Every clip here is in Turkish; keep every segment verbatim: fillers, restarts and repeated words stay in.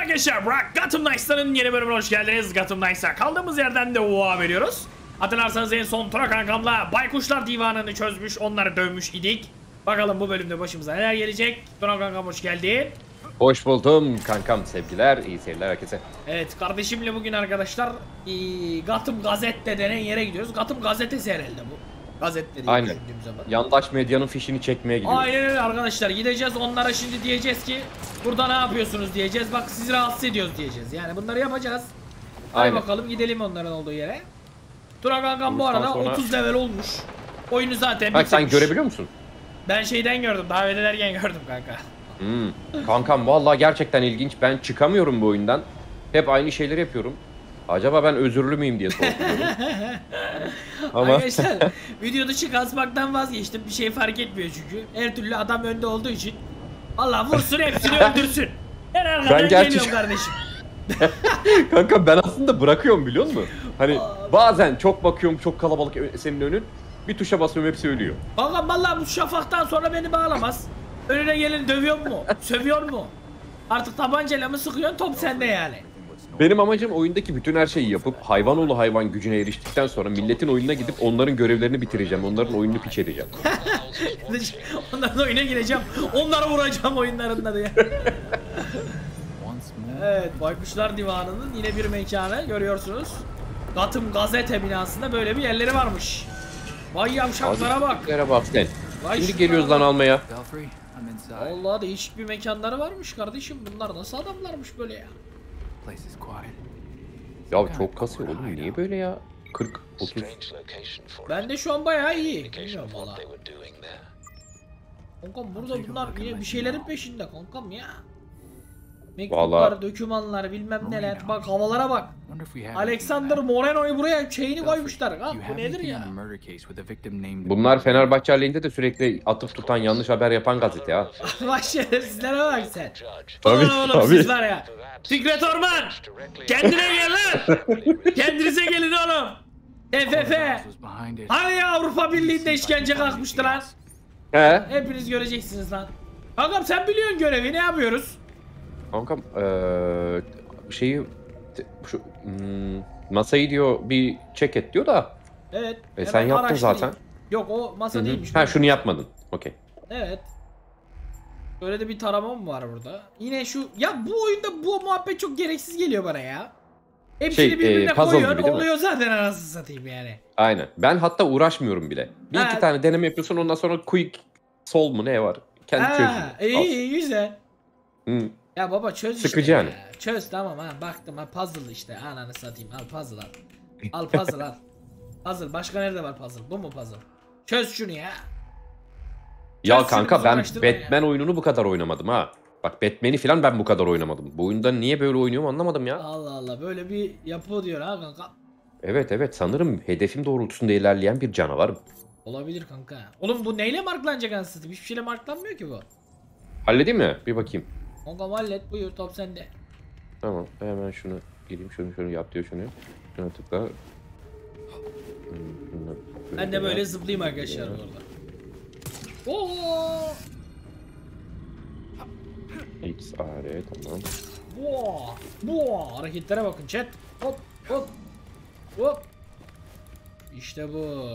arkadaşlar, Burak Gotham Knights'ların yeni bölümüne hoş geldiniz. Gotham Knights'a kaldığımız yerden devam ediyoruz. Hatırlarsanız en son Tura kankamla Baykuşlar Divanı'nı çözmüş, onları dövmüş idik. Bakalım bu bölümde başımıza neler gelecek. Tura kankam hoş geldin. Hoş buldum kankam, sevgiler, iyi seyirler herkese. Evet, kardeşimle bugün arkadaşlar Gotham Gazette denen yere gidiyoruz. Gotham Gazetesi herhalde bu. Gazetleri. Aynen. Yandaş medyanın fişini çekmeye gidiyoruz. Aynen öyle arkadaşlar, gideceğiz onlara şimdi diyeceğiz ki burada ne yapıyorsunuz diyeceğiz. Bak sizi rahatsız ediyoruz diyeceğiz. Yani bunları yapacağız. Hadi Aynen. bakalım gidelim onların olduğu yere. Tura kankam bu Bundan arada sonra... otuz level olmuş. Oyunu zaten Bak bitirmiş. sen görebiliyor musun? Ben şeyden gördüm, davet ederken gördüm kanka. Hmm. Kankam vallahi gerçekten ilginç. Ben çıkamıyorum bu oyundan. Hep aynı şeyleri yapıyorum. Acaba ben özürlü müyüm diye sorguluyorum. Ama arkadaşlar video dışı kasmaktan vazgeçtim. Bir şey fark etmiyor çünkü. Her türlü adam önde olduğu için. Allah vursun hepsini öldürsün. Ben arkadan Ben gerçi... geliyorum kardeşim. Kanka ben aslında bırakıyorum biliyor musun? Hani bazen çok bakıyorum, çok kalabalık senin önün. Bir tuşa basıyorum, hepsi ölüyor. Kankam vallahi bu şafaktan sonra beni bağlamaz. Önüne gelin dövüyor mu? Sövüyor mu? Artık tabancayla mı sıkıyorsun, top sende yani. Benim amacım oyundaki bütün her şeyi yapıp hayvanoğlu hayvan gücüne eriştikten sonra milletin oyununa gidip onların görevlerini bitireceğim. Onların oyununu piç edeceğim. Onların oyuna gireceğim. Onları vuracağım oyunlarında diye. Evet, Baykuşlar Divanı'nın yine bir mekanı görüyorsunuz. Gotham Gazete binasında böyle bir yerleri varmış. Vay yavşaklara bak. Yere bak sen. Vay Şimdi geliyoruz lan almaya. Allah, değişik bir mekanları varmış kardeşim. Bunlar nasıl adamlarmış böyle ya? Ya çok kasıyor oğlum, niye böyle ya? kırk otuz. Ben de şu an bayağı iyi. Bilmiyorum valla. Kankam burada bunlar yine bir şeylerin peşinde kankam ya. Mektuplar, vallahi... dokümanlar, bilmem neler. Bak havalara bak. Alexander Moreno'yu buraya şeyini koymuşlar. Ha, bu nedir ya? Bunlar Fenerbahçe aleyhinde de sürekli atıp tutan, yanlış haber yapan gazete ya. Bak şerefsizlere bak sen. Tabii, oğlum tabii. Siz var ya. Fikret Orman! Kendine gel lan! Kendinize gelin oğlum! F F F! Hani Avrupa Birliği'nde işkence kalkmıştı lan? He? Hepiniz göreceksiniz lan. Kankam sen biliyorsun görevi, ne yapıyoruz? Kankam ee, şeyi şu hmm, masayı diyor bir check et diyor da. Evet. E, sen yaptın zaten. Yok o masa Hı-hı. değilmiş. Ha şunu yapmadın. Okey. Evet. Böyle de bir tarama mı var burada? Yine şu ya, bu oyunda bu muhabbet çok gereksiz geliyor bana ya. Hepsini Şey, birbirine e, koyuyor, gibi, oluyor zaten anasını satayım yani. Aynen. Ben hatta uğraşmıyorum bile. Bir ha. iki tane deneme yapıyorsun, ondan sonra quick solve mu ne var? Kendi çözüyor. İyi iyi güzel. Hı. Ya baba çöz Sıkıcı işte yani. Ya. Çöz tamam ha, baktım ha, puzzle işte, ananı satayım, al puzzle al. Al puzzle al. Puzzle, başka nerede var puzzle? Bu mu puzzle? Çöz şunu ya. Ya Çöz kanka ben Batman ya. oyununu bu kadar oynamadım ha. Bak Batman'i falan ben bu kadar oynamadım. Bu oyunda niye böyle oynuyorum anlamadım ya. Allah Allah, böyle bir yapı diyor ha kanka. Evet evet, sanırım hedefim doğrultusunda ilerleyen bir canavarım. Olabilir kanka. Oğlum bu neyle marklanacak anasını? Hiçbir şeyle marklanmıyor ki bu. Halledeyim mi? Bir bakayım. Kankam hallet, buyur, top sende. Tamam, hemen şunu gireyim, şunu şunu yap diyor, şunu. Şuna tıkla. Ben de böyle zıplayayım arkadaşlar orada. Oo! X A R, tamam. Boğa! Boğa! Hareketlere bakın chat. Hop hop. Hop. İşte bu.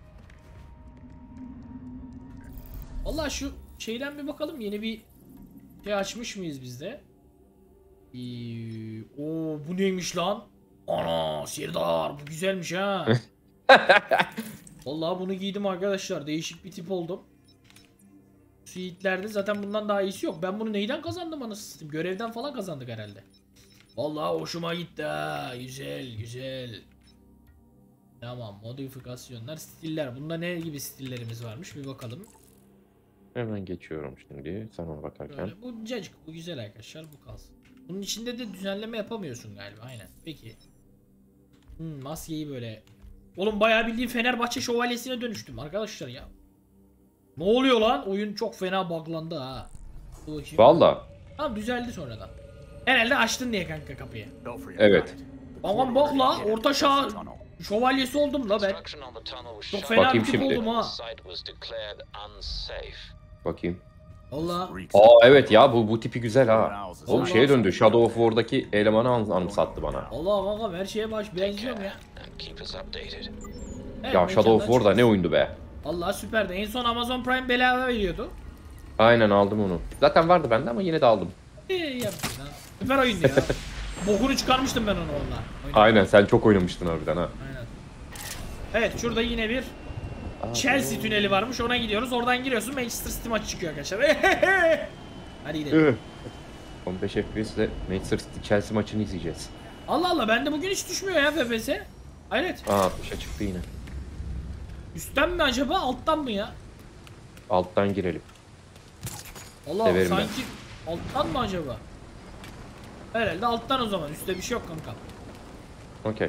Vallahi şu şeyden bir bakalım, yeni bir şey açmış mıyız biz de? Ee, oo bu neymiş lan? Ana Sirdar, bu güzelmiş ha. Vallahi bunu giydim arkadaşlar, değişik bir tip oldum. Suite'lerde zaten bundan daha iyisi yok. Ben bunu neyden kazandım anasını satayım? Görevden falan kazandık herhalde. Vallahi hoşuma gitti ha. Güzel güzel. Tamam, modifikasyonlar, stiller. Bunda ne gibi stillerimiz varmış bir bakalım. Hemen geçiyorum şimdi sana bakarken. Böyle, bu cacık, bu güzel arkadaşlar, bu kalsın. Bunun içinde de düzenleme yapamıyorsun galiba, aynen. Peki. Hmm, maskeyi böyle. Oğlum bayağı bildiğin Fenerbahçe şövalyesine dönüştüm arkadaşlar ya. Ne oluyor lan? Oyun çok fena buglandı ha. Valla. Tamam, düzeldi sonradan. Herhalde açtın diye kanka kapıyı. Evet. Aman bak la, orta çağ şövalyesi oldum la ben. Çok fena bakayım bir tip şimdi. oldum ha. Bakayım. Allah. Aa evet ya bu bu tipi güzel ha. Oğlum şeye döndü. Shadow of War'daki elemanı an- anımsattı bana. Allah bakalım her şeye baş benziyorum ya. Evet, Ya Shadow of War da ne oyundu be. Allah süperdi. En son Amazon Prime bedava veriyordu. Aynen aldım onu. Zaten vardı bende ama yine de aldım. İyi yaptın ha. Süper oyundu ya. Bokunu çıkarmıştım ben onu valla. Aynen sen çok oynamıştın harbiden ha. Aynen. Evet şurada yine bir Chelsea tüneli varmış, ona gidiyoruz. Oradan giriyorsun, Manchester City maçı çıkıyor arkadaşlar. Hadi gidelim. on beş F P S'le Manchester City Chelsea maçını izleyeceğiz. Allah Allah, bende bugün hiç düşmüyor ya F P S. Hayret. Aa altmışa çıktı yine. Üstten mi acaba, alttan mı ya? Alttan girelim. Allah Severim sanki ben. Alttan mı acaba? Herhalde alttan o zaman. Üstte bir şey yok kanka. Okey.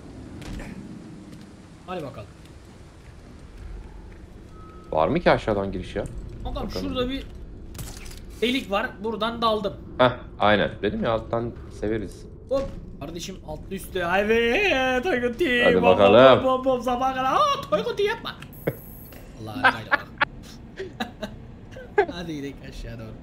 Hadi bakalım. Var mı ki aşağıdan giriş ya? Bakalım, Bakalım. şurada bir delik var. Buradan daldım. Heh aynen. Dedim ya alttan severiz. Hop. Kardeşim altlı üstte. Haydi. Toyguti. Hadi Bom, bakalım. Bom bom bom sabaha kadar. Aa Toyguti yapma. Allah Allah. Hadi gidelim aşağı doğru.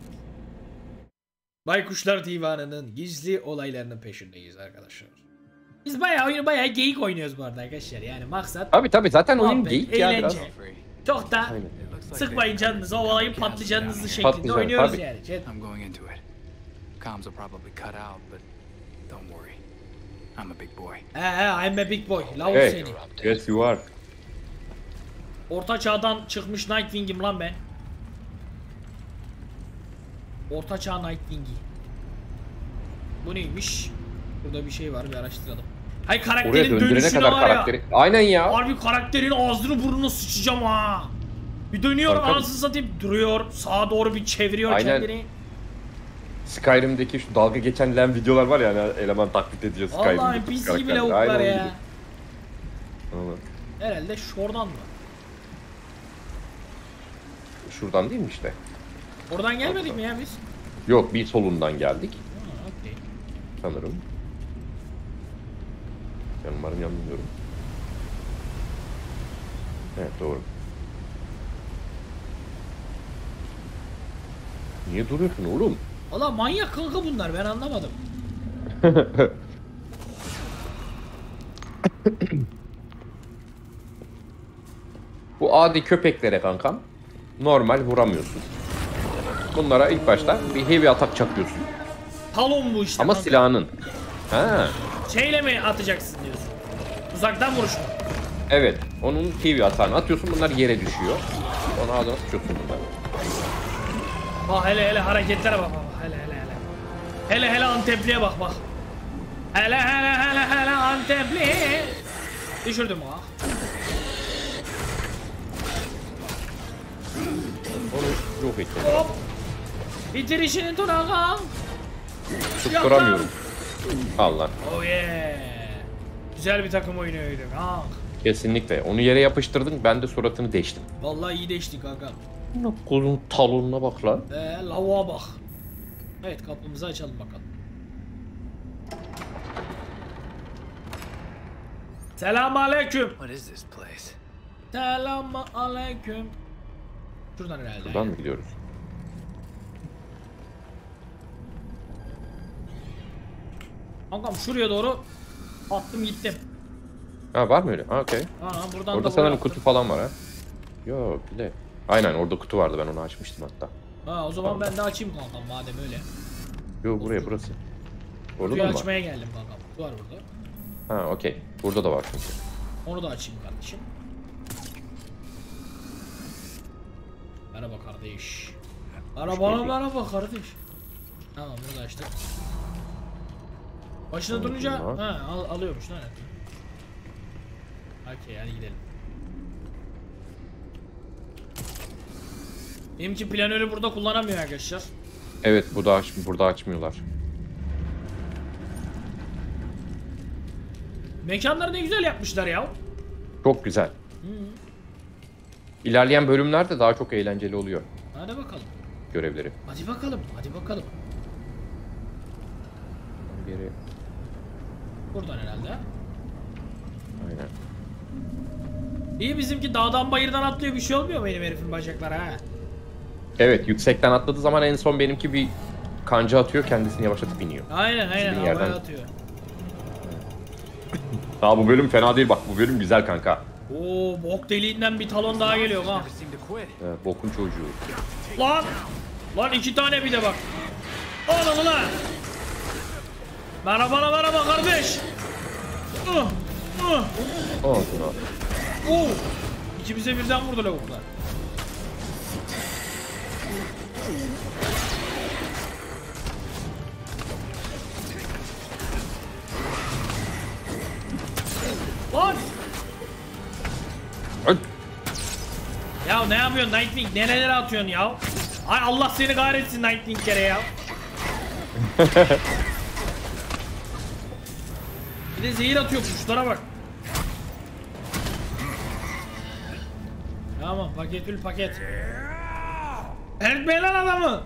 Baykuşlar Divanı'nın gizli olaylarının peşindeyiz arkadaşlar. Biz bayağı oyunu bayağı geyik oynuyoruz bu arada arkadaşlar. Yani maksat Tabi tabi zaten oyun muhabbet, geyik ya biraz. eğlence. Çok da Aynen. sıkmayın canınızı, o olayın patlıcanınızı şeklinde Patlıcan, oynuyoruz tabii. yani. Chat. I'm going into it. Comms will probably cut out, but don't worry. I'm a big boy. He he, I'm a big boy. Lavuk Hey, seni. yes you are. Orta çağdan çıkmış Nightwing'im lan ben. Orta çağ Nightwing'i. Bu neymiş? Burada bir şey var, bir araştıralım. Hay Oraya karakterin döndürene dönüşüne kadar var ya. karakteri. Aynen ya. Harbi karakterin ağzını burnunu sıçacağım ha. Bir dönüyor, Kanka- anasını satayım, duruyor. Sağa doğru bir çeviriyor Aynen. kendini. Skyrim'deki şu dalga geçen videolar var ya hani eleman taklit ediyor Skyrim'deki Vallahi N P C gibi karakterleri. lavuklar Aynen ya. gibi. Vallahi. Herhalde şuradan mı? Şuradan değil mi işte? Oradan gelmedik mi ya biz? Yok bir solundan geldik Ha, okey. sanırım. Ben umarım yanılmıyorum. Evet doğru. Niye duruyorsun oğlum? Valla manyak kanka bunlar, ben anlamadım. Bu adi köpeklere kankam normal vuramıyorsun. Bunlara ilk başta bir heavy atak çakıyorsun. Talon bu işte Ama kanka. silahının. Ha. Şeyle mi atacaksın diyorsun? Uzaktan vuruş mu? Evet. Onun heavy atağını atıyorsun. Bunlar yere düşüyor. Onu ağzına sıçıyorsun bunları. Bak hele hele hareketlere bak bak. Hele hele hele. Hele hele Antepli'ye bak bak. Hele hele hele hele Antepli. Düşürdüm ha. Onu yok ettim. Hop. Bitir işini Turakan. Tutturamıyorum. Allah. Oh yeah. Güzel bir takım oynuyordu. Ha. Kesinlikle. Onu yere yapıştırdın. Ben de suratını deştim. Vallahi iyi değişti kanka. Kolun talonuna bak lan. Ee, lavuğa bak. Evet, kapımızı açalım bakalım. Selamun aleyküm. What is this place? Selamun aleyküm. Şuradan herhalde. Buradan mı gidiyoruz? Kankam şuraya doğru attım gittim. Ha var mı öyle? Ha okey. Aa, buradan Orada da sanırım buraya kutu attım. falan var ha. Yok bile. Aynen orada kutu vardı, ben onu açmıştım hatta. Ha, o zaman ben de açayım kankam madem öyle. Yok buraya burası. Orada Kutuyu da mı var? açmaya geldim kankam. Kutu var burada. Ha okey. Burada da var çünkü. Onu da açayım kardeşim. Merhaba kardeş. Merhaba geldin. merhaba kardeş. Tamam, bunu da açtık. Başına Tamam, durunca tamam. ha, al, alıyormuş lan. Okey, hadi gidelim. Benimki planörü burada kullanamıyor arkadaşlar. Evet burada aç burada açmıyorlar. Mekanları ne güzel yapmışlar ya. Çok güzel. İlerleyen bölümlerde daha çok eğlenceli oluyor Hadi bakalım. görevleri. Hadi bakalım. Hadi bakalım. Geri. Buradan herhalde. Aynen. İyi, bizimki dağdan bayırdan atlıyor, bir şey olmuyor benim herifin bacakları ha. Evet, yüksekten atladığı zaman en son benimki bir kanca atıyor, kendisini yavaşlatıp iniyor. Aynen aynen İstediğin havaya yerden. atıyor. Aa, bu bölüm fena değil bak, bu bölüm güzel kanka. Oo, bok deliğinden bir talon daha geliyor ha. Never seem to quit. Evet, bokun çocuğu. Lan! Lan iki tane bir de bak. Oğlum ulan! Merhaba merhaba kardeş! Uh, uh. Olsun abi. Oo! İkimize birden vurdu lavuklar. Lan! Öl. Ya ne yapıyorsun Nightwing? Nerelere atıyorsun ya? Ay Allah seni kahretsin Nightwing kere ya. Bir de zehir atıyor kuşlara bak. Tamam paketül paket. Eritmeyin lan adamı.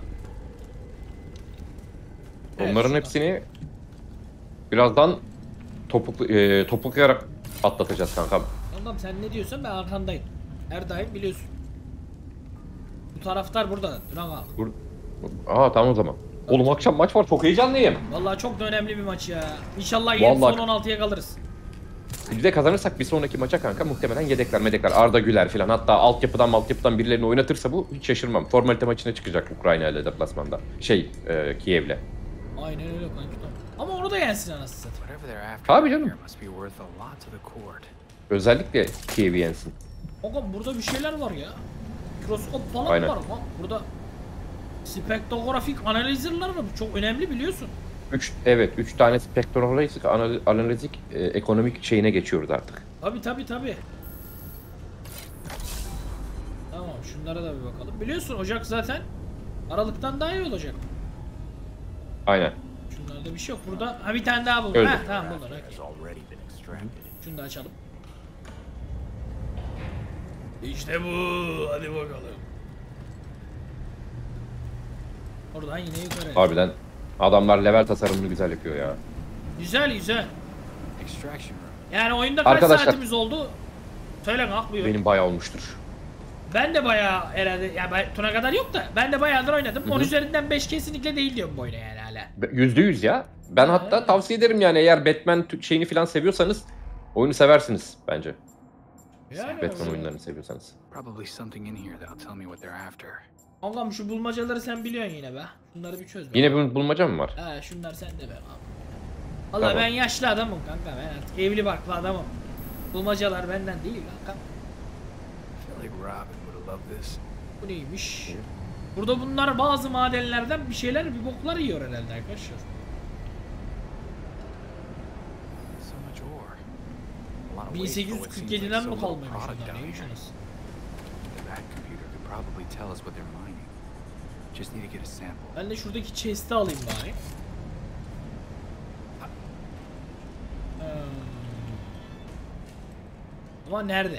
Onların Evet, hepsini birazdan topuk, e, topuklayarak atlatacağız kankam. Tamam sen ne diyorsan ben arkandayım. Her daim biliyorsun. Bu taraftar burada. Duran abi. Dur. Aa tamam o zaman. Oğlum akşam maç var, çok heyecanlıyım. Vallahi çok da önemli bir maç ya. İnşallah yedi Vallahi- son on altıya kalırız. Bir de kazanırsak bir sonraki maça kanka muhtemelen yedekler medekler Arda Güler falan, hatta altyapıdan altyapıdan birilerini oynatırsa bu hiç şaşırmam. Formalite maçına çıkacak Ukrayna ile deplasmanda. Şey e, Kiev'le. Aynen öyle kanki. Ama onu da yensin anasını satayım. Whatever they're after Tabii here canım. must be worth a lot to the court. Özellikle Kiev'i yensin. Oğlum burada bir şeyler var ya. Mikroskop falan Aynen. var ama burada spektrografik analizörler var. Bu çok önemli biliyorsun. Üç, evet üç tane spektrolojik analiz, analizik e, ekonomik şeyine geçiyoruz artık. Tabi tabi tabi. Tamam şunlara da bir bakalım. Biliyorsun Ocak zaten Aralık'tan daha iyi olacak. Aynen. Şunlarda bir şey yok. Burada ha bir tane daha buldum. Öldü. Ha tamam buldum. Okay. Şunu da açalım. İşte bu. Hadi bakalım. Oradan yine yukarı. Harbiden adamlar level tasarımını güzel yapıyor ya. Güzel güzel. Extraction room. Yani oyunda kaç Arkadaşlar- saatimiz oldu? Söyle ne yapıyor? Benim bayağı olmuştur. Ben de bayağı herhalde ya ben Tuna kadar yok da ben de bayağıdır oynadım. on üzerinden beş kesinlikle değil diyorum bu oyuna yani hala. Yüzde yüz ya. Ben Ha, hatta evet. tavsiye ederim yani, eğer Batman tü- şeyini falan seviyorsanız oyunu seversiniz bence. Yani Batman oyunlarını seviyorsanız. Probably something in here that'll tell me what they're after. Kankam şu bulmacaları sen biliyorsun yine be. Bunları bir çöz be. Yine bir bulmaca mı var? He şunlar sende be abi. Valla Tamam. ben yaşlı adamım kanka, ben artık evli barklı adamım. Bulmacalar benden değil kanka. I feel like Robin would have loved this. Bu neymiş? Burada bunlar bazı madenlerden bir şeyler, bir boklar yiyor herhalde arkadaşlar. So much ore. A lot of bin waste sekiz for yüz what kırk seems like yediden so mi little kalmaymış product onlar, down neymiş here. anasını? That computer could probably tell us what they're mining. Just need to get a sample. Ben de şuradaki chest'i alayım bari. Hmm. Ama nerede?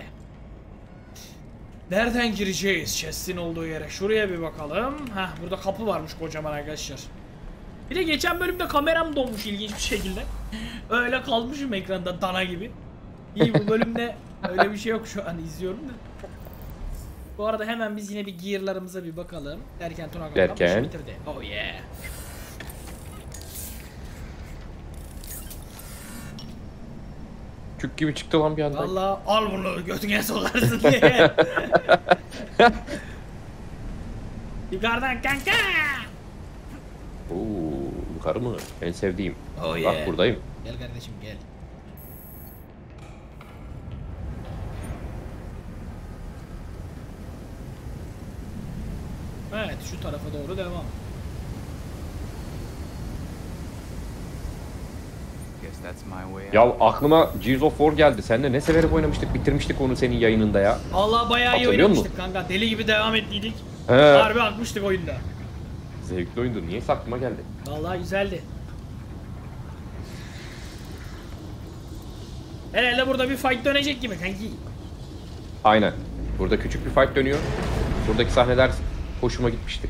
Nereden gireceğiz chest'in olduğu yere? Şuraya bir bakalım. Heh, burada kapı varmış kocaman arkadaşlar. Bir de geçen bölümde kameram donmuş ilginç bir şekilde. Öyle kalmışım ekranda dana gibi. İyi, bu bölümde öyle bir şey yok, şu an izliyorum da. Bu arada hemen biz yine bir gear'larımıza bir bakalım. Derken Tuna Kankam Derken? işi bitirdi. Oh yeah. Kük gibi çıktı lan bir anda. Vallahi al bunu götüne sokarsın diye. Yukarıdan kanka. Oo, yukarı mı? En sevdiğim. Oh Bak yeah. buradayım. Gel kardeşim gel. Evet şu tarafa doğru devam. Guess that's my way out. Ya aklıma Gears of War geldi. Seninle ne severek oynamıştık, bitirmiştik onu senin yayınında ya. Allah bayağı iyi Hatırlıyor oynamıştık kanka. Deli gibi devam ettiydik. He. Harbi akmıştık oyunda. Zevkli oyundu. Niyeyse aklıma geldi. Vallahi güzeldi. Herhalde burada bir fight dönecek gibi kanki. Aynen. Burada küçük bir fight dönüyor. Buradaki sahneler hoşuma gitmişti.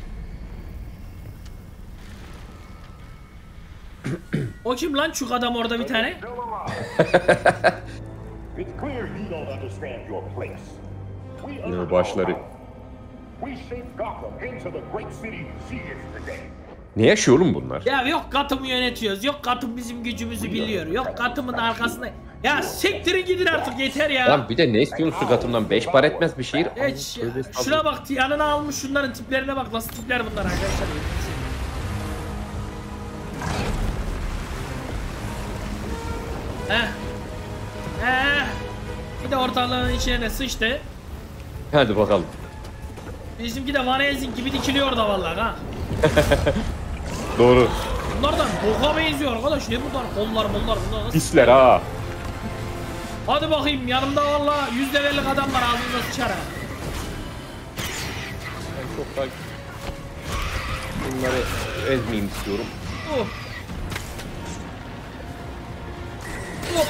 O kim lan çuk adam orada bir tane? Still alive. It's clear you don't understand your place. We Ne earned başları. our right. We shaped Gotham into the great city she is today. Ne yaşıyor oğlum bunlar? Ya yok Gotham'ı yönetiyoruz. Yok Gotham bizim gücümüzü biliyor. Yok Gotham'ın arkasında. Ya siktirin gidin artık yeter ya. Lan bir de ne istiyorsun su Gotham'dan? Beş para etmez bir şehir. Geç ya. Tövbe estağfurullah. Şuna bak yanına almış şunların tiplerine bak. Nasıl tipler bunlar arkadaşlar. Heh. Heh. Bir de ortalığın içine de sıçtı. Hadi bakalım. Bizimki de Van Helsing gibi dikiliyor da vallahi ha. Doğru. Bunlardan boka benziyor arkadaş. Ne bunlar? Kollar bunlar bunlar nasıl? Pisler ha. Hadi bakayım yanımda vallahi yüz levellik adam var ağzınıza sıçar ha. Ben çok da bunları ezmeyeyim istiyorum. Oh. Oh.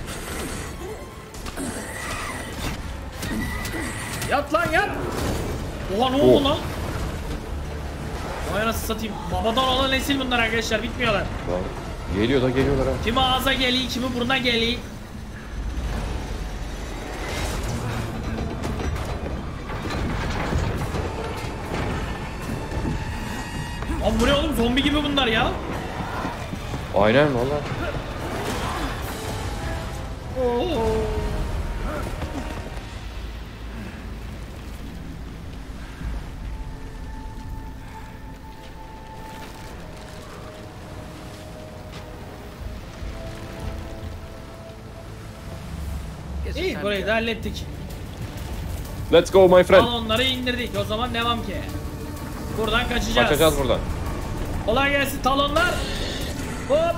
Yat lan yat. Oha ne oldu Oh. lan? Vay anasını satayım. Babadan olan nesil bunlar arkadaşlar bitmiyorlar. Lan, geliyor da geliyorlar ha. Kimi ağza geliyor, kimi buruna geliyor. Abi bu ne oğlum zombi gibi bunlar ya. Aynen valla. Oo. Guess it's İyi time burayı to da go. hallettik. Let's go my friend. Al onları indirdik. O zaman devam ki. Buradan kaçacağız. Kaçacağız buradan. Kolay gelsin talonlar. Hop.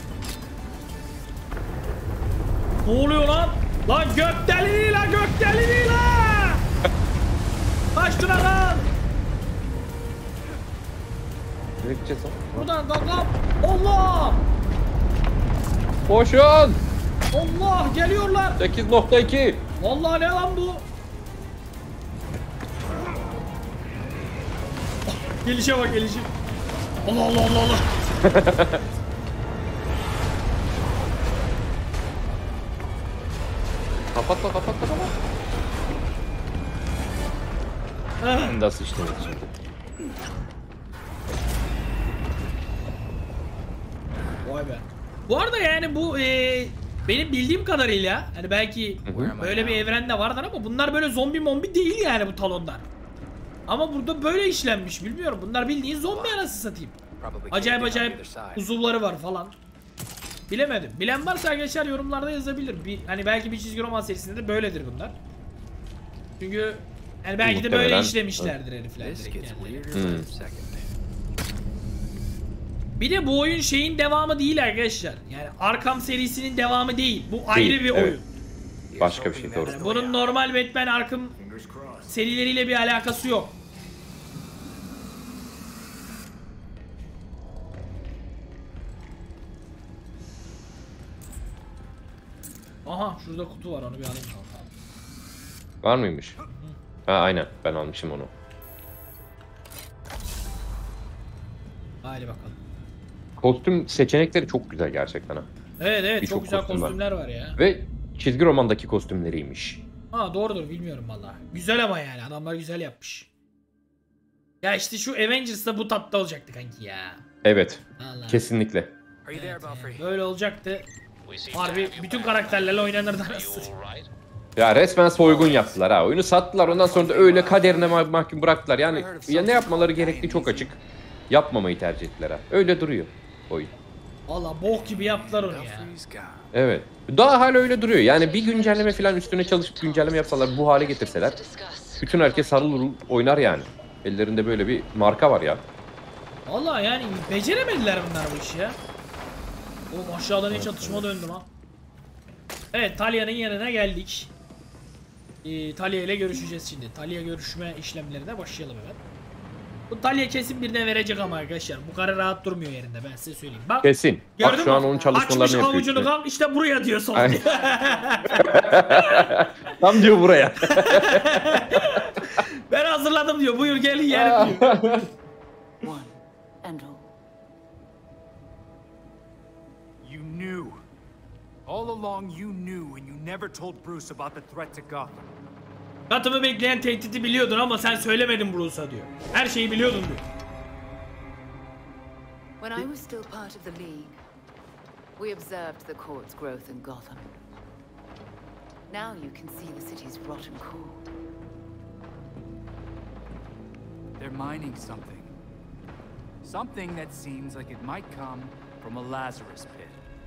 Ne oluyor lan? Lan gök deliliği lan gök deliliği lan. Kaç lira lan? Nereye gideceğiz lan? Buradan kalk. Allah. Koşun. Allah geliyorlar. sekiz nokta iki. Vallahi ne lan bu? Gelişe bak gelişe. Allah Allah Allah Allah. Kapatma kapatma kapatma. Ah. Nasıl işte şimdi? Vay be. Bu arada yani bu e, benim bildiğim kadarıyla hani belki böyle bir evrende vardır ama bunlar böyle zombi mombi değil yani bu talonlar. Ama burada böyle işlenmiş bilmiyorum. Bunlar bildiğin zombi anasını satayım. Acayip acayip uzuvları var falan. Bilemedim. Bilen varsa arkadaşlar yorumlarda yazabilir. Bir, hani belki bir çizgi roman serisinde de böyledir bunlar. Çünkü yani belki de böyle Muhtemelen. işlemişlerdir herifler This direkt gets yani. weirder Hmm. by the second. Bir de bu oyun şeyin devamı değil arkadaşlar. Yani Arkham serisinin devamı değil. Bu ayrı bir evet. oyun. Başka bir şey doğru. Yani bunun normal Batman Arkham serileriyle bir alakası yok. Aha şurada kutu var onu bir alayım. Var mıymış? Ha aynen ben almışım onu. Hadi bakalım. Kostüm seçenekleri çok güzel gerçekten ha. Evet evet Birçok çok güzel kostüm var. kostümler var ya. Ve çizgi romandaki kostümleriymiş. Ha doğrudur bilmiyorum valla. Güzel ama yani adamlar güzel yapmış. Ya işte şu Avengers'da bu tatta olacaktı kanki ya. Evet. Allah. Kesinlikle. Are you there, Belfry? Böyle olacaktı. Harbi bütün karakterlerle oynanırdı anasını. Ya resmen soygun yaptılar ha. Oyunu sattılar ondan sonra da öyle kaderine mah- mahkum bıraktılar. Yani ya ne yapmaları gerektiği çok açık. Yapmamayı tercih ettiler ha. Öyle duruyor oyun. Valla bok gibi yaptılar onu ya. Belfry's gone. Evet. Daha hala öyle duruyor. Yani bir güncelleme falan üstüne çalışıp güncelleme yapsalar bu hale getirseler bütün herkes sarıl urul oynar yani. Ellerinde böyle bir marka var ya. Valla yani beceremediler bunlar bu işi ya. Oğlum aşağıda ne çatışma döndü lan. Evet Talya'nın yanına geldik. Ee, Talya ile görüşeceğiz şimdi. Talya görüşme işlemlerine başlayalım hemen. Bu Talya kesin birine verecek ama arkadaşlar. Bu karı rahat durmuyor yerinde ben size söyleyeyim. Bak. Kesin. Bak Gördün şu mü? an onun çalışmalarını Açmış yapıyor. avucunu işte. kalk işte buraya diyor son. Aynen. Tam diyor buraya. Ben hazırladım diyor. Buyur gelin yerim diyor. One and all. You knew. All along you knew and you never told Bruce about the threat to Gotham. Gotham'ı bekleyen tehdidi biliyordun ama sen söylemedin Bruce'a diyor. Her şeyi biliyordun diyor. When I was still part of the League, we observed the court's growth in Gotham. Now you can see the city's rotten core. They're mining something. Something that seems like it might come from a Lazarus pit.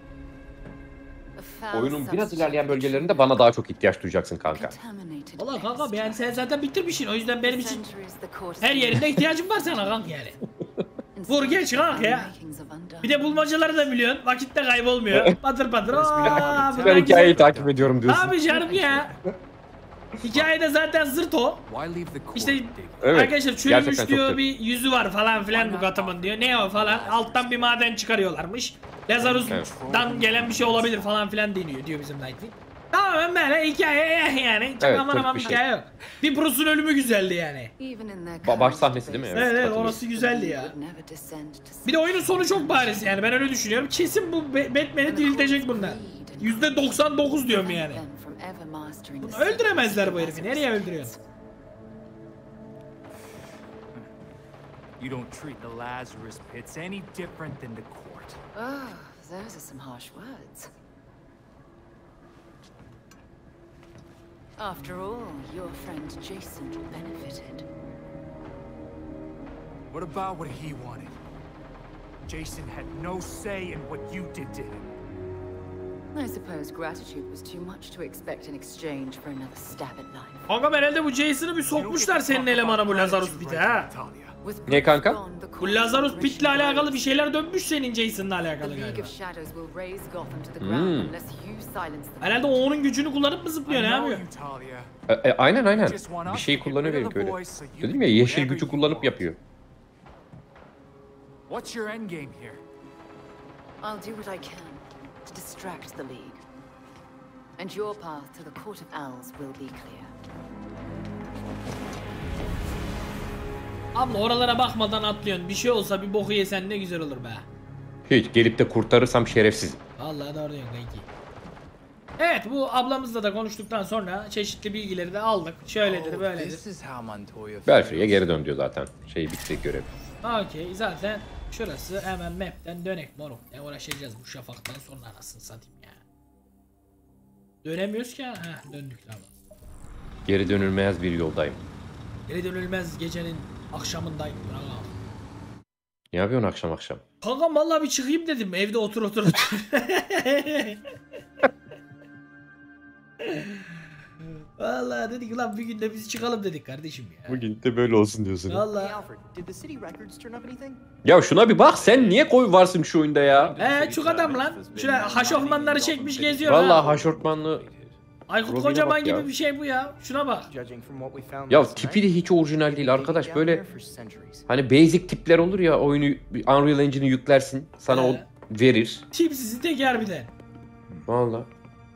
A foul Oyunun biraz substance ilerleyen bölgelerinde bana daha çok ihtiyaç duyacaksın kanka. contaminated Valla kanka extract. yani sen zaten bitirmişsin o yüzden benim için Centuries the court her yerinde ihtiyacım var sana kanka yani. Vur geç kanka ya. Bir de bulmacaları da biliyorsun. Vakit de kaybolmuyor. Patır patır. Aa, Ben hikayeyi takip ediyorum diyorsun. Abi canım ya. Hikayede zaten zırt o. Why leave the core İşte digging? Evet, arkadaşlar çürümüş gerçekten çok diyor kötü. bir yüzü var falan filan bu Gotham'ın diyor. Ne o falan. Alttan bir maden çıkarıyorlarmış. Lazarus'tan gelen bir şey olabilir falan filan deniyor diyor bizim Nightwing. Tamamen böyle hikaye yani. Çok Evet, aman tırt aman bir bir şey. hikaye yok. Bir Bruce'un ölümü güzeldi yani. Ba- baş sahnesi değil mi? Evet evet katılıyorum. orası güzeldi ya. Bir de oyunun sonu çok bariz yani ben öyle düşünüyorum. Kesin bu Ba- Batman'i diriltecek bunlar. yüzde doksan dokuz diyorum yani. Bunu öldüremezler bu herifi. Nereye öldürüyorsun? You don't treat the Lazarus pits any different than the court. Oh, those are some harsh words. After all, your friend Jason benefited. What about what he wanted? Jason had no say in what you did to him. I suppose gratitude was too much to expect in exchange for another stab at life. Kanka herhalde bu Jason'ı bir sokmuşlar senin elemana bu Lazarus Pit'e ha. With Ne kanka? Bruce gone, the Bu court Lazarus will Pit'le raise alakalı bir şeyler dönmüş senin Jason'la The alakalı League galiba. of Shadows will raise Gotham to the Hmm. ground unless you silence them. Herhalde o onun gücünü kullanıp mı zıplıyor I ne know yapıyor? you, Talia. E, e, aynen aynen. Just want Bir us şeyi to get kullanıyor rid of benimki the öyle. voice so you Dedim can ya do yeşil whatever gücü you kullanıp want. yapıyor. What's your end game here? I'll do what I can to distract the League. And your path to the Court of Owls will be clear. Abla oralara bakmadan atlıyorsun. Bir şey olsa bir boku yesen ne güzel olur be. Hiç gelip de kurtarırsam şerefsiz. Vallahi doğru diyorsun kanki. Evet bu ablamızla da konuştuktan sonra çeşitli bilgileri de aldık. Şöyledir Oh, böyledir. this is how Montoya Belfry'e feels. geri dön diyor zaten. Şey bitti görev. Okey zaten şurası hemen map'ten dönek moruk. Ne uğraşacağız bu şafaktan sonra anasını satayım ya. Dönemiyoruz ki ha. Heh, döndük tamam. Geri dönülmez bir yoldayım. Geri dönülmez gecenin akşamındayım. Bravo. Ne yapıyorsun akşam akşam? Kankam vallahi bir çıkayım dedim evde otur otur otur. Vallahi dedik lan bir günde biz çıkalım dedik kardeşim ya. Bugün de böyle olsun diyorsun. Vallahi. Alfred, did the city records turn up anything? Ya şuna bir bak sen niye koy varsın şu oyunda ya? He çok adam lan. Şuraya haşofmanları çekmiş geziyor ha. Vallahi haşortmanlı. Aykut Robin'e Kocaman bak ya. gibi bir şey bu ya. Şuna bak. Judging from what we found Ya last tipi de night, hiç orijinal değil arkadaş down böyle there for centuries. hani basic tipler olur ya oyunu Unreal Engine'i yüklersin sana He. o verir. Tipsizi tek harbiden. Vallahi.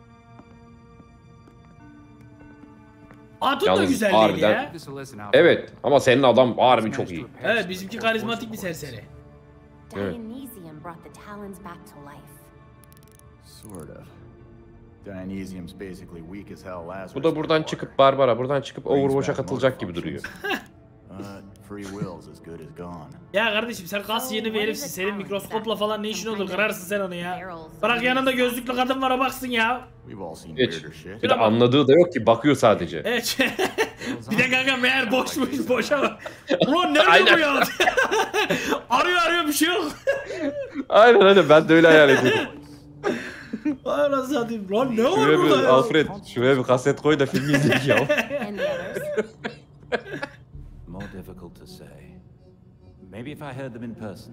Atun da Yalnız güzel değil harbiden- ya. This a listen, Alfred. Evet ama senin adam harbi çok iyi. Evet bizimki karizmatik bir serseri. Evet. Dionysium brought the Talons back to life. Sort of. Dionysium's basically weak as hell Lazarus. Bu da buradan çıkıp Barbara buradan çıkıp Overwatch'a katılacak gibi duruyor. Uh, free will's as good as gone. Ya kardeşim sen kas yeni bir herifsin. Senin mikroskopla falan ne işin olur kırarsın sen onu ya. Bırak yanında gözlüklü kadın var o baksın ya. We've all seen Geç. weirder shit. Bir de anladığı da yok ki bakıyor sadece. Evet. Bir de kanka meğer boşmuş boşa bak. Ulan nerede Aynen. bu ya? Arıyor arıyor bir şey yok. Aynen aynen ben de öyle hayal ediyorum. Ay nasıl satayım. Lan ne var Şuraya burada bir ya? Alfred şuraya bir kaset koy da film izleyelim ya. And the others? More difficult to say. Maybe if I heard them in person.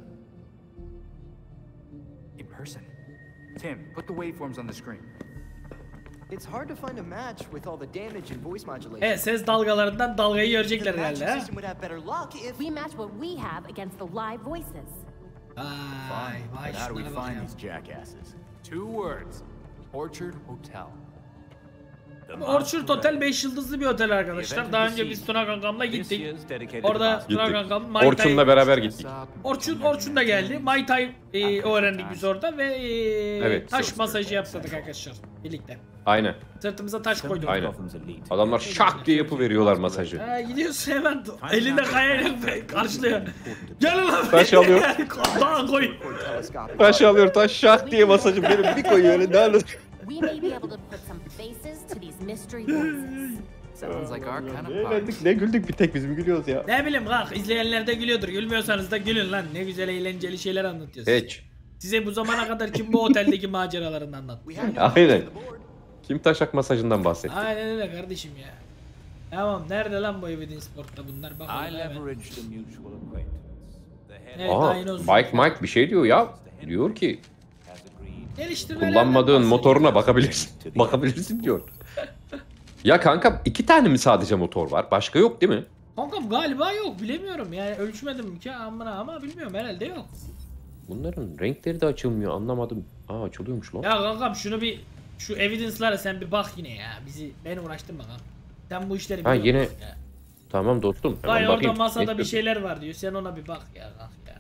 In person. Tim, put the waveforms on the screen. It's hard to find a match with all the damage and voice modulation. Evet ses dalgalarından dalgayı The görecekler matching herhalde ha. system would have better luck if... We match what we have against the live voices. Vay vay But how do we şunlara bak find ya. these jackasses? Two words. Orchard Hotel. Orchard Hotel beş yıldızlı bir otel arkadaşlar. Daha önce biz Tuna kankamla gittik. Orada Tuna kankam Mai Tai... Orçun'la beraber gittik. Orçun, Orçun da geldi. Mai Tai e, öğrendik biz orada ve e, Evet. taş masajı yaptık arkadaşlar birlikte. Aynen. Sırtımıza taş koyduk. Aynen. Adamlar şak diye yapıveriyorlar masajı. Ha, gidiyorsun hemen elinde kayayla karşılıyor. Gelin lan. Taş alıyor. Daha koy. Taş alıyor, taş şak diye masajı benim bir koyuyor öyle ne anladın? We may be able to put some faces to these mystery voices. Sounds like our kind of party. Eğlendik, ne güldük bir tek biz mi gülüyoruz ya? Ne bileyim kanka, izleyenler de gülüyordur. Gülmüyorsanız da gülün lan. Ne güzel eğlenceli şeyler anlatıyorsun. Hiç. Size bu zamana kadar kim bu oteldeki maceralarını anlatmış? Aynen. Kim taşak masajından bahsetti? Aynen öyle kardeşim ya. Tamam, nerede lan bu Evidence Sport'ta bunlar? Bakalım I hemen. leveraged a mutual acquaintance. The head Evet, Aa, aynı olsun. Mike Mike bir şey diyor ya. Diyor ki has agreed. Geliştirmelerden kullanmadığın bahsediyor. motoruna bakabilirsin. Bakabilirsin diyor. Ya kanka iki tane mi sadece motor var? Başka yok değil mi? Kankam galiba yok, bilemiyorum yani, ölçmedim ki amına ama bilmiyorum, herhalde yok. Bunların renkleri de açılmıyor, anlamadım. Aa, açılıyormuş lan. Ya kankam şunu bir, şu evidence'lara sen bir bak yine ya, bizi beni uğraştırma kankam. Sen bu işleri Ha, biliyorsun yine- ya. Tamam dostum. Hemen Vay orada bakayım. masada Ne bir şeyler var diyor, sen ona bir bak ya kanka ya.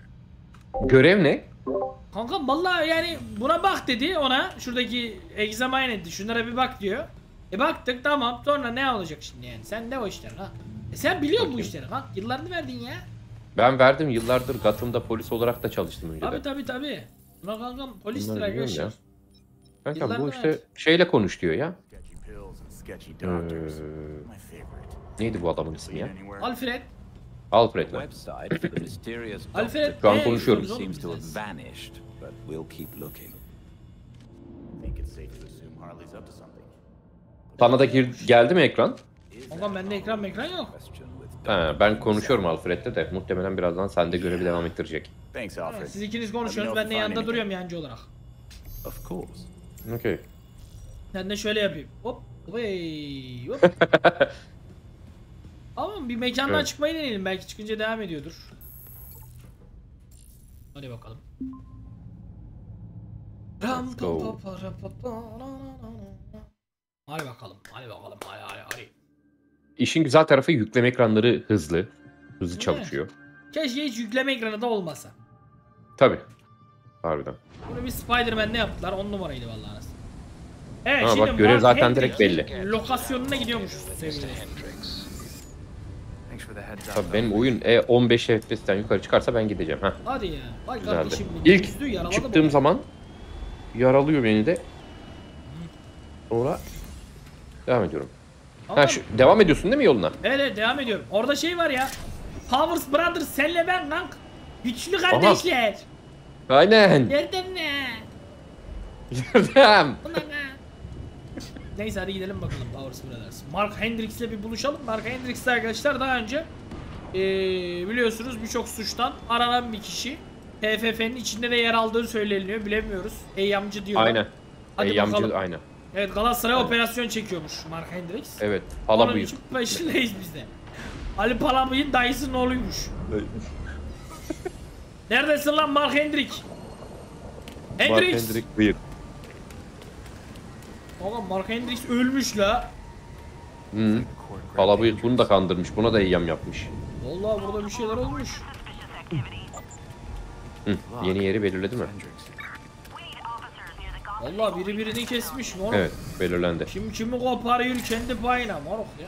Görev ne? Kankam vallahi yani buna bak dedi, ona şuradaki examine etti, şunlara bir bak diyor. E baktık, tamam, sonra ne olacak şimdi yani, sen ne o işler ha? E sen biliyor musun bu işleri ha? Yıllarını verdin ya. Ben verdim, yıllardır Gotham'da polis olarak da çalıştım önceden. Tabi tabi tabi. Buna kankam polistir Bunları biliyorum arkadaşlar. ya. Kanka bu Yıllarını işte ver. şeyle konuş diyor ya. Sketchy pills and sketchy Ee, doctors. My favorite. neydi bu adamın ismi ya? Anywhere. Alfred. Alfred'le. Website for the mysterious Alfred. doctor Şu an ne konuşuyorum. yapıyorsunuz seems oğlum to siz? have vanished, but we'll keep looking. Think it's safe to assume Harley's up to something. Sana da gir, geldi mi ekran? Kankam bende ekran mekran yok. Question with Ha, ben konuşuyorum Alfred'le de. Muhtemelen birazdan sende görevi devam ettirecek. Thanks, Ha, Alfred. siz ikiniz konuşuyorsunuz, ben de yanında duruyorum yancı olarak. Of course. Okey. Ben de şöyle yapayım. Hop. Hey, hop. Ama bir mekandan Evet. çıkmayı deneyelim, belki çıkınca devam ediyordur. Hadi bakalım. Let's go. Hadi bakalım, hadi bakalım, hadi hadi hadi. İşin güzel tarafı yükleme ekranları hızlı. Hızlı çalışıyor. Keşke hiç yükleme ekranı da olmasa. Tabi. Harbiden. Bunu bir Spider-Man'de yaptılar, on numaraydı vallahi anasını. Evet, Ha, şimdi bak, görev Mark zaten direkt Hendricks'in belli. lokasyonuna gidiyormuşuz sevgili. Thanks for the heads up. Tabii benim oyun e, on beş F P S'ten yukarı çıkarsa ben gideceğim. Heh. Hadi ya. Vay Güzeldi. kardeşim. İlk üzdü, yaraladı çıktığım bu. zaman yaralıyor beni de. Sonra devam ediyorum. Ama- Ha, şu, devam ediyorsun değil mi yoluna? Evet, evet, devam ediyorum. Orada şey var ya. Powers Brothers, senle ben kank. Güçlü kardeşler. Aynen. Nereden ne? Yardım. Ulan ha. Neyse hadi gidelim bakalım Powers Brothers. Mark Hendricks'le bir buluşalım. Mark Hendricks'le arkadaşlar daha önce ee, biliyorsunuz birçok suçtan aranan bir kişi. P F F'nin içinde de yer aldığı söyleniyor. Bilemiyoruz. Eyyamcı diyorlar. Aynen. Hadi Eyyamcı bakalım. aynen. Evet, Galatasaray operasyon çekiyormuş Mark Hendricks. Evet. Onun Hala buyur. için peşindeyiz biz de. Ali Palabıyık'ın dayısının oğluymuş. Neredesin lan Mark Hendrick? Mark Hendricks. Hendrick buyur. Oğlum Mark Hendricks ölmüş la. Hı. Hala buyur bunu da kandırmış. Buna da eyyam yapmış. Vallahi burada bir şeyler olmuş. Hı. Yeni yeri belirledi mi? Vallahi biri birini kesmiş moruk. Evet, belirlendi. Kim kimi koparıyor kendi payına moruk ya.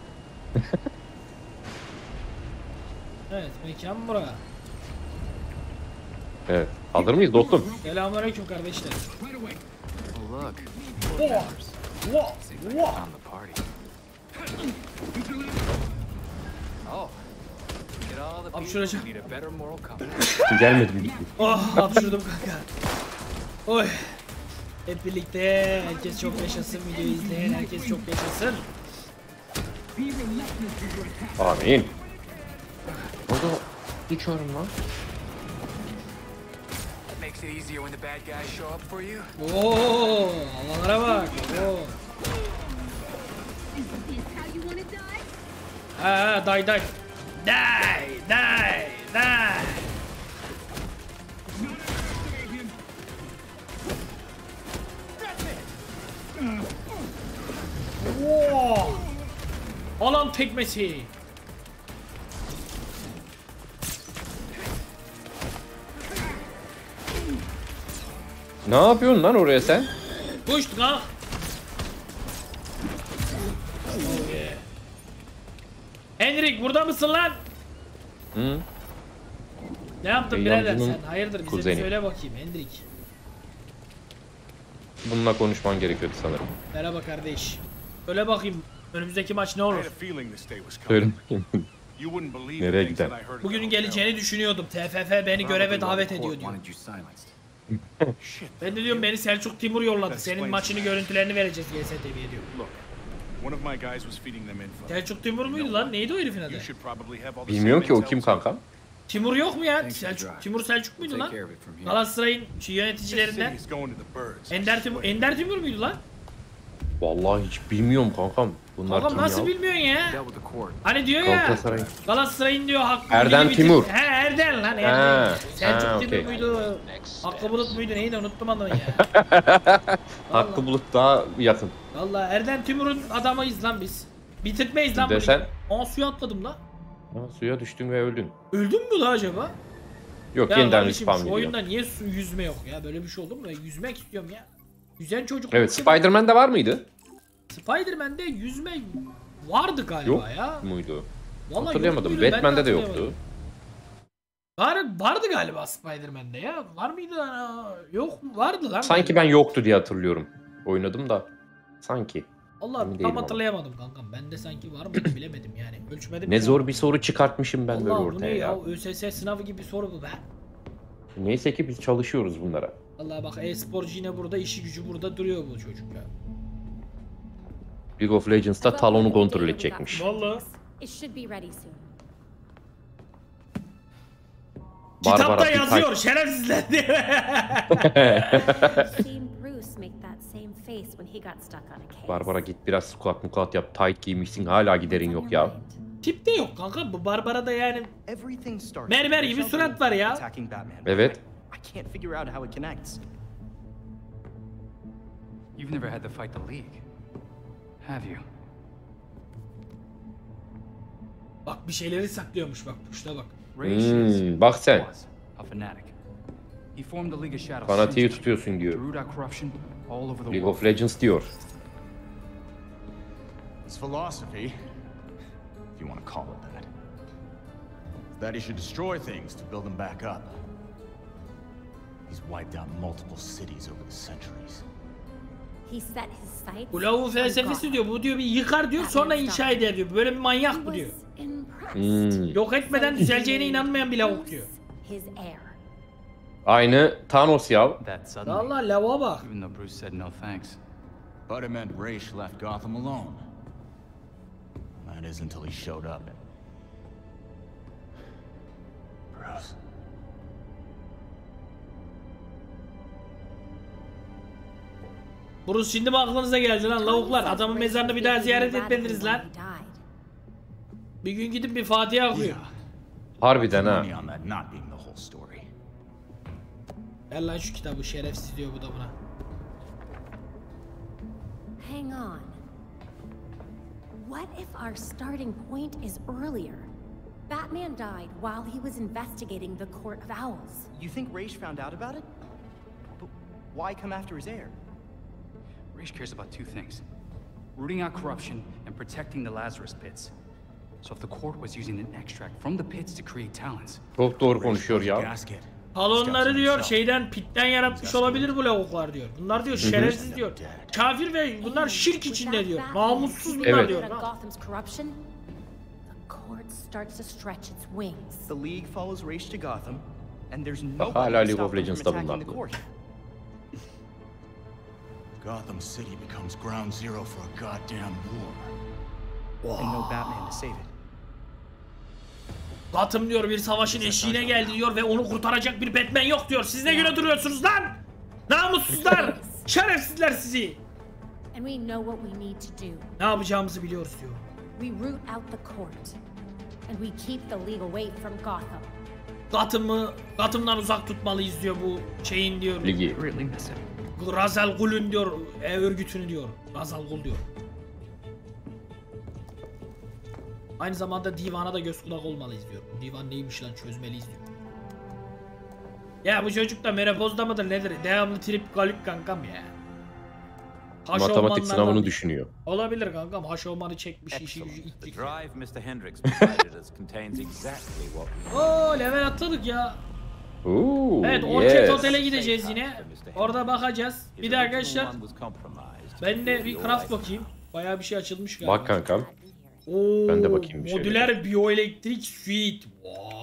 Evet, mekan bura. Evet. Hazır mıyız dostum? Selamünaleyküm kardeşler. Oh, look. Oh, oh, Seems like oh. I found the party. Oh. Get all the Abi people şuraya- who need a better moral compass. Gelmedim. Oh, hapşırdım kanka. Oy. Hep birlikte herkes çok yaşasın, videoyu izleyen herkes çok yaşasın. Amin. Orada geçiyorum lan. That makes it easier when the bad guys show up for you. Oo, havalara bak. Oo. Ha ha, day day. Day, day, day. Alan tekmesi. Ne yapıyorsun lan oraya sen? Koştuk ha. Oh yeah. Henrik burada mısın lan? Hı? Ne yaptın Ey birader yancının sen? Hayırdır bize kuzeni. bir söyle bakayım Henrik. Bununla konuşman gerekiyordu sanırım. Merhaba kardeş. Söyle bakayım önümüzdeki maç ne I olur? had a feeling this day was Söyle coming. bakayım. You wouldn't believe Nereye the things that gider? I heard Bugünün about geleceğini düşünüyordum. T F F beni göreve davet ediyor diyor. Wanted you silenced. Shit. Ben de diyorum beni Selçuk Timur yolladı. Senin maçını görüntülerini vereceğiz G S T V'ye diyor. Look, one of my guys was feeding them info. Selçuk Timur muydu lan? Neydi o herifin adı? You should probably have all the Bilmiyorum same ki o intel kim as kanka. Timur yok mu ya? Thanks, Selçuk, Pedro. Timur Selçuk muydu Take lan? care of it from here. Galatasaray'ın şu This city yöneticilerinden. is going to the birds. Ender Timur, Ender Timur muydu lan? Vallahi hiç bilmiyorum kankam. Bunlar Kankam kim nasıl ya? bilmiyorsun ya? Dealt with the court. Hani diyor ya Galatasaray. Galatasaray'ın diyor hakkı Erdem bitir- Timur. He Erdem lan Ha, Erdem. Selçuk ha, Timur okey. muydu? Hakkı Bulut muydu neydi unuttum adını ya. Hakkı Bulut daha yakın. Valla Erdem Timur'un adamıyız lan biz. Bitirtmeyiz lan bunu. Desen- Aa suya atladım la. Ha, suya düştün ve öldün. Öldün mü la acaba? Yok Ya yeniden kardeşim respawn şu geliyor. oyunda niye su yüzme yok ya? Böyle bir şey olur mu? Ben yüzmek istiyorum ya. Yüzen çocuk. Evet yok ki. Spider-Man'de var mıydı? Spider-Man'de yüzme vardı galiba Yok ya. muydu? Vallahi Hatırlayamadım. yok muydu? Ben Batman'de de hatırlayamadım. yoktu. Var, vardı galiba Spider-Man'de ya. Var mıydı? Aa, yok mu? Vardı lan. Sanki ben yoktu diye hatırlıyorum. Oynadım da. Sanki. Allah emin değilim tam ama. hatırlayamadım kankam. Ben de sanki var mıydı bilemedim yani. Ölçmedim. Ne ya. zor bir soru çıkartmışım ben böyle Allah bu ne ortaya ya? ya. ÖSS sınavı gibi bir soru bu be. Neyse ki biz çalışıyoruz bunlara. Allah bak e-sporcu yine burada, işi gücü burada duruyor bu çocuk ya. League of Legends'ta talonu kontrol edecekmiş. Vallahi. It should be ready soon. Kitapta Barbara bir yazıyor tay- şerefsizler diye. I've seen Bruce make that same face when he got stuck on a case. Barbara git biraz squat mukat yap. Tight giymişsin hala giderin yok ya. Tip de yok kanka. Bu Barbara'da yani Everything starts mermer with gibi Rachel surat var ya. attacking Batman. Evet. I can't figure out how it connects. You've never had to fight the League, have you? Bak bir şeyleri saklıyormuş bak. Şuna bak. Raish is- Hmm, bak sen. was a fanatic. He formed the League of Shadows. Fanatiği since tutuyorsun diyor. to root out corruption all over the League world. of Legends diyor. His philosophy, if you want to call it that, is that he should destroy things to build them back up. He's wiped out multiple cities over the centuries. He set his sights Bu lavuğun on felsefesi Gotham. diyor. Bu diyor bir yıkar diyor sonra inşa eder diyor. Böyle bir He manyak bu was diyor. impressed. Hmm. Yok etmeden So düzeleceğine he inanmayan bir lavuk Bruce diyor. His heir. Aynı Thanos ya. That suddenly, Allah lavuğa bak. even though Bruce said no thanks. But it meant Raish left Gotham alone. That is until he showed up. Bruce. Bruce şimdi mi aklınıza geldi lan lavuklar? Adamın mezarını bir daha ziyaret etmediniz lan. Bir gün gidip bir Fatiha okuyun. Harbiden ha. Money on that not being the whole story. Ver lan şu kitabı şerefsiz diyor bu da buna. Hang on. What if our starting point is earlier? Batman died while he was investigating the Court of Owls. You think Raish found out about it? But why come after his heir? Raish cares about two things: rooting out corruption and protecting the Lazarus Pits. So if the court was using an extract from the pits to create talents, Çok doğru konuşuyor Raish was a ya. gasket. Talonları diyor şeyden pitten yaratmış olabilir bu lavuklar diyor. Bunlar diyor şerefsiz diyor. Kafir ve bunlar şirk içinde diyor. Namussuz bunlar Evet. diyor. Gotham's corruption, the court starts to stretch its wings. The League follows Raish to Gotham, and there's Bak, nobody hala to League stop of them Legends'ta from bunlar attacking the diyor. court. Gotham City becomes ground zero for a goddamn war. And no Batman to save it. Gotham diyor bir savaşın eşiğine geldi diyor ve onu kurtaracak bir Batman yok diyor. Siz ne göre duruyorsunuz lan? Namussuzlar! Şerefsizler sizi! And we know what we need to do. Ne yapacağımızı biliyoruz diyor. We root out the court, and we keep the League away from Gotham. Gotham'ı, Gotham'dan uzak tutmalıyız diyor bu şeyin diyor. Ligi. really miss it. Ra's al Ghul'ün diyor, e, örgütünü diyor. Ra's al Ghul diyor. Aynı zamanda divana da göz kulak olmalıyız diyorum. Divan neymiş lan, çözmeliyiz diyorum. Ya bu çocuk da menopozda mıdır nedir? Devamlı trip galip kankam ya. Matematik sınavını düşünüyor. Olabilir kankam. Haşomanı çekmiş, işi gücü The ittik. drive Mister Hendricks provided us contains exactly what we Oo, level atladık ya. Oo, Evet, Orchid yes. Hotel'e gideceğiz yine. Orada bakacağız. Bir de arkadaşlar ben de bir craft bakayım. Bayağı bir şey açılmış galiba. Bak kankam. Oo, Ben de bakayım bir şeylere. modüler bioelektrik suite. Wow.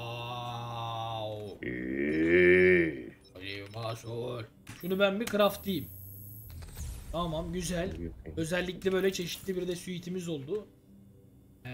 Eee. Hadi masol. Şunu ben bir craftlayayım. Tamam, güzel. Özellikle böyle çeşitli bir de suite'imiz oldu. Ee,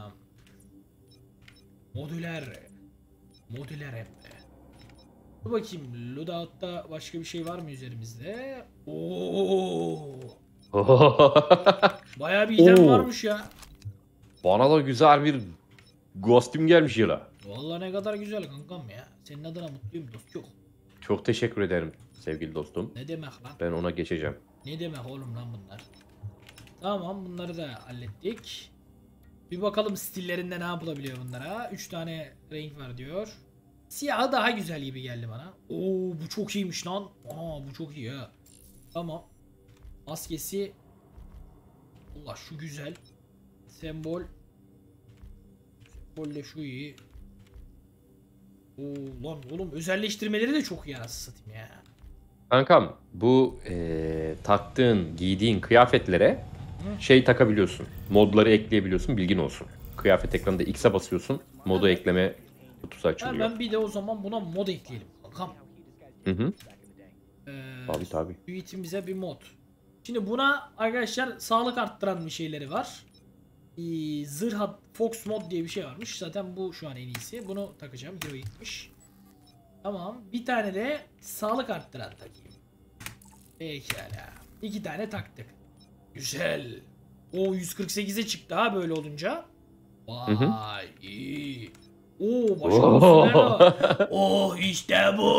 modüler. Modüler hem de. Dur bakayım. Loadout'ta başka bir şey var mı üzerimizde? Oo. Bayağı bir item Oo. varmış ya. Bana da güzel bir kostüm gelmiş yıla. Vallahi ne kadar güzel kankam ya. Senin adına mutluyum dostum. Çok teşekkür ederim sevgili dostum. Ne demek lan? Ben ona geçeceğim. Ne demek oğlum lan bunlar? Tamam, bunları da hallettik. Bir bakalım stillerinde ne yapılabiliyor bunlara. üç tane renk var diyor. Siyahı daha güzel gibi geldi bana. Oo, bu çok iyiymiş lan. Aa, bu çok iyi ha. Tamam. Maskesi. Allah, şu güzel. Sembol. Sembol de şu iyi. Oo lan oğlum, özelleştirmeleri de çok iyi anasını satayım ya. Kankam bu eee, taktığın, giydiğin kıyafetlere şey takabiliyorsun. Modları ekleyebiliyorsun, bilgin olsun. Kıyafet ekranında X'e basıyorsun. Modu Evet. ekleme kutusu açılıyor. Hemen bir de o zaman buna mod ekleyelim kankam. Hı hı. Ee, Tabii tabii. Suite'imize bir mod. Şimdi buna arkadaşlar sağlık arttıran bir şeyleri var. Ee, zırh at- Fox mod diye bir şey varmış. Zaten bu şu an en iyisi. Bunu takacağım. Heroic'miş. Tamam. Bir tane de sağlık arttıran takayım. Pekala. İki tane taktık. Güzel. O yüz kırk sekize çıktı ha böyle olunca. Vay Hı hı. iyi. Oo, başka Oh, işte bu.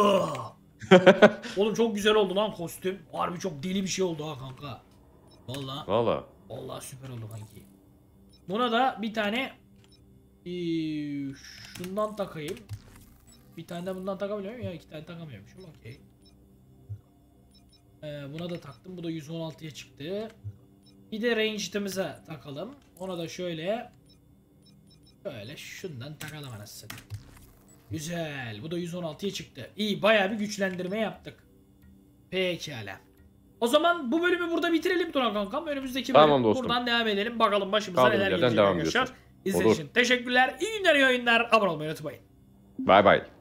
Oğlum çok güzel oldu lan kostüm. Harbi çok deli bir şey oldu ha kanka. Vallahi. Valla. Vallahi süper oldu kanki. Buna da bir tane ee, şundan takayım. Bir tane de bundan takabiliyor muyum? Ya iki tane takamıyormuşum. Okey. Ee, buna da taktım. Bu da yüz on altıya çıktı. Bir de ranged'imize takalım. Ona da şöyle böyle şundan takalım anasını. Güzel. Bu da yüz on altıya çıktı. İyi, bayağı bir güçlendirme yaptık. Pekala. O zaman bu bölümü burada bitirelim Turan kankam. Önümüzdeki bölüm Tamam dostum. buradan devam edelim. Bakalım başımıza Kaldığımız neler yerden gelecek devam arkadaşlar. ediyorsun. İzlediğiniz için teşekkürler. İyi günler, iyi oyunlar. Abone olmayı unutmayın. Bay bay.